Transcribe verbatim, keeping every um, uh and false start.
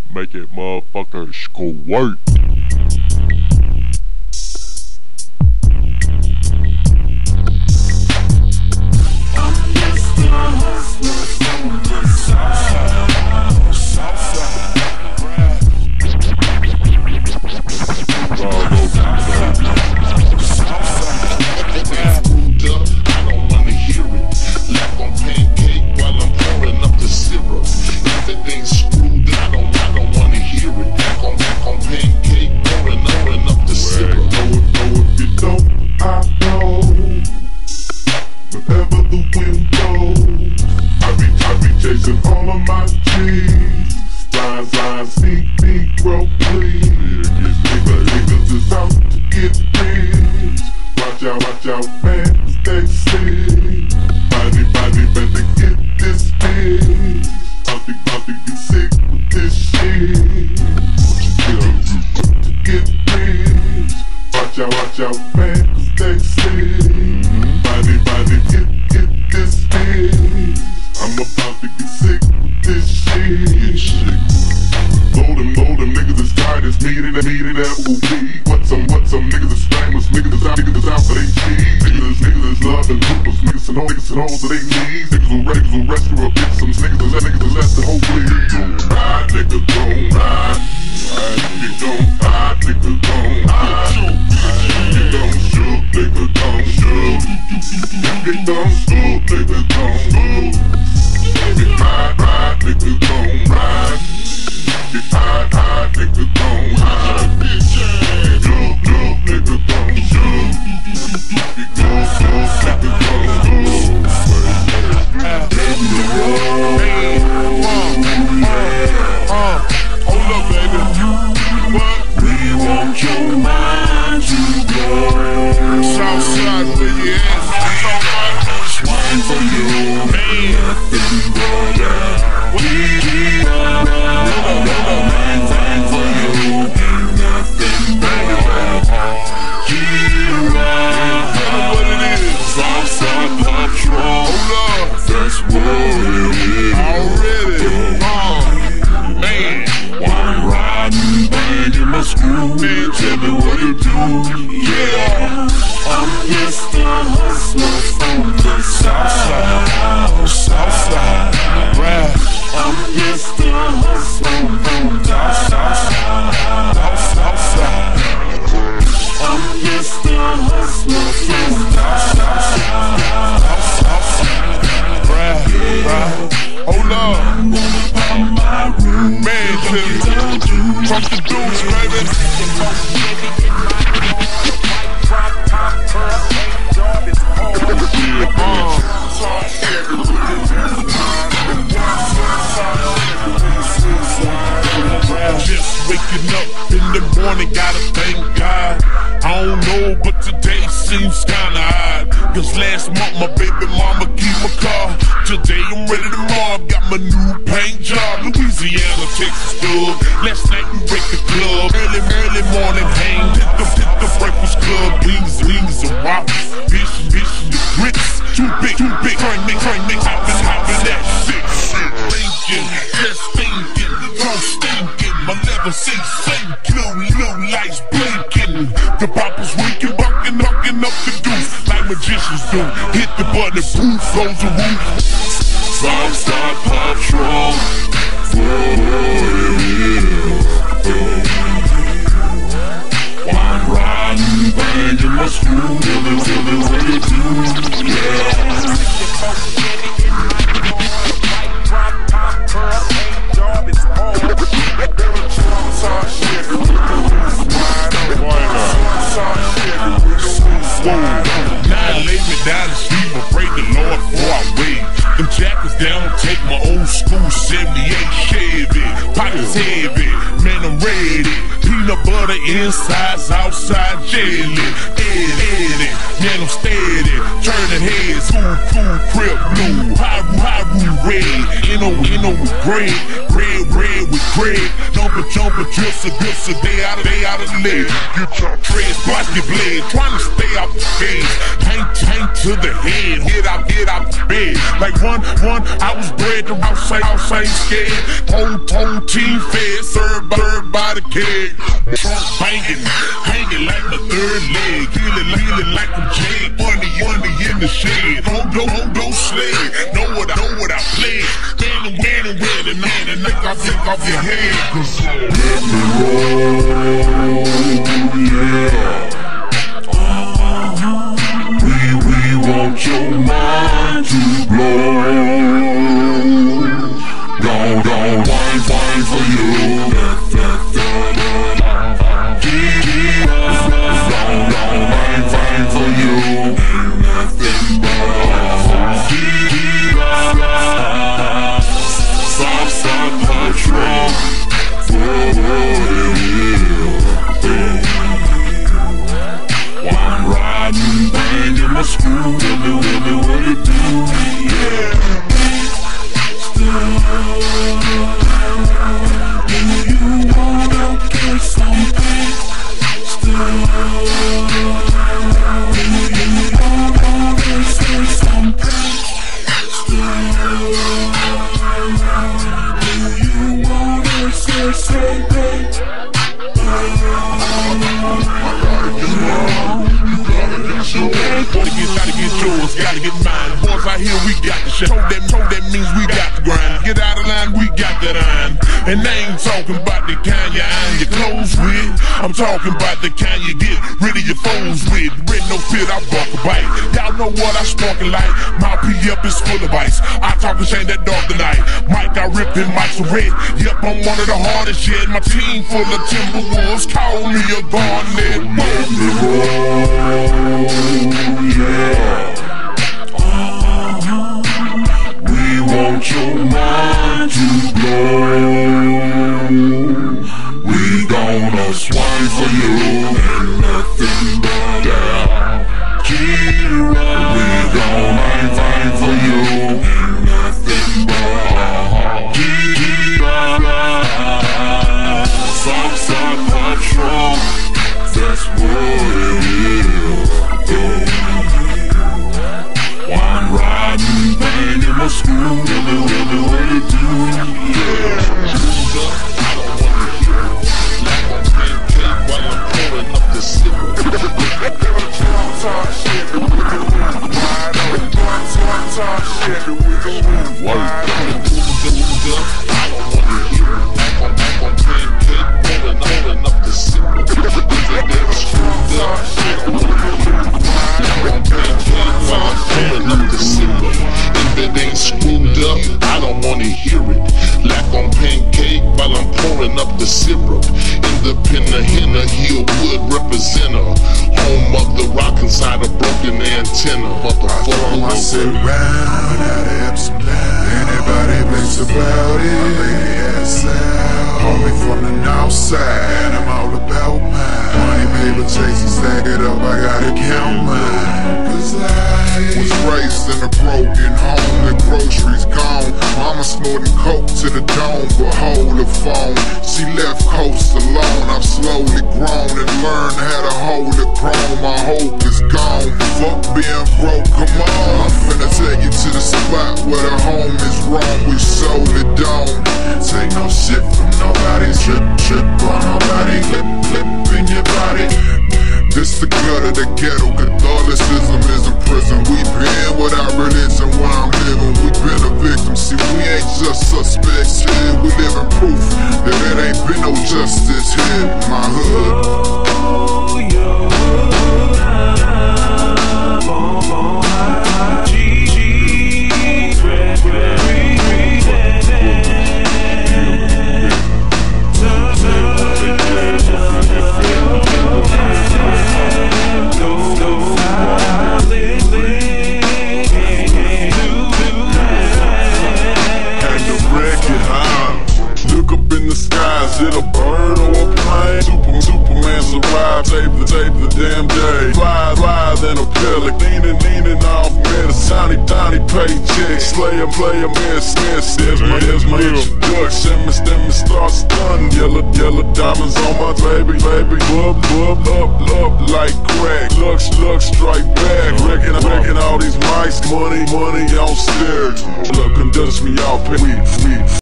Make it motherfucker squirt. Insides, outside, jelly, Eddie, Eddie, man, I'm steady, turning heads, cool, cool, crib blue, Pyru, Pyru, red, Inno, Inno, gray, red, red with Greg. Jumper, jumper, drips a drips a day out of day out of the leg. Get your dreads, splash your blade, trying to stay off the stage. Tank, tank to the head, get out, get out the bed. Like one, one, I was bred to outside, outside scared. Whole, whole team fed, served, served by the keg. Trunk banging, hanging like the third leg. Feeling, feeling like I'm jade, money, money in the shade. Don't, don't, don't, don't sled. Know what I, know what I played. Standing, standing, with it, man, and knock off, take off your head. Cause let me roll, yeah. We, we want your mind to blow. Don't, don't whine, whine for you. Don't, don't whine, whine for you. Nothing but stop, stop, control. One riding, banging my screw. Tell me, tell me what to do. Yeah. Do you wanna get something? Still, do you wanna say something? Still, do you wanna say something? Gotta get, gotta get yours, gotta get mine. Boys out here, we got the shit. Told that, told that means we got the grind. Get out of line, we got that iron. And I ain't talking about the kind you iron your clothes with. I'm talking about the kind you get rid of your foes with. Red no fit, I buck a bite. Y'all know what I sparking like. My P up is full of ice. I talk and shame that dog tonight. Mike, I ripped in Mike's red. Yep, I'm one of the hardest yet. My team full of Timberwolves. Call me a Garnet. Let me roll, yeah. We want your mind to blow. We gonna swine for you and nothing but down. Kira, we gonna fight for you and nothing but Kira. Stop, stop, control. That's what it is. One riding, banging my screw. Tell me, tell me what to do. Yeah. I don't wanna hear it. Like I'm playing cake while I'm pouring up the slipper. Talk shit, wide open. Talk shit, wide open. I don't wanna hear it. Like I'm, like I'm playing cake, pouring, pouring up the slipper. Talk shit, wide open. Pouring up the slipper. If it ain't screwed up, I don't wanna hear it. Like on pancake while I'm pouring up the syrup. Independent henna, Hillwood representer. Home of the rock inside a broken antenna. Motherfucker, I sit round out of Epsom down. Anybody thinks about it, I lay the ass out. Homie from the north side, I'm all about mine. Money, paper, chasing, stack it up, I gotta count mine. Cause I was raised in a broken home, the groceries gone. Mama snorting coke to the dome, but hold the phone. She left coast alone, I've slowly grown and learned how to hold the chrome. My hope is gone, fuck being broke, come on. I'm finna take you to the spot where the home is wrong. We solely don't take no shit from nobody. Trip, trip on nobody, flip, flip in your body. This the gut of the ghetto, Catholicism is a prison. We been without religion where I'm living, we been a victim. See, we ain't just suspects here, we living proof that there ain't been no justice here in my hood. look up in the sky, is it a bird or a plane? Super, Superman survived, save the, save the damn day. Fly, fly than a pellet, leaning, leaning off medicine. Tiny, tiny paycheck, slay 'em, play 'em, miss, miss. There's my, there's my introduction, me, then me start stun. Yellow, yellow diamonds on my baby, baby. Bub, bub, up, up like crack. Lux, lux, strike back. Reckon, reckon all these mics, money, money on stereo. Look, and dust me off, we, we.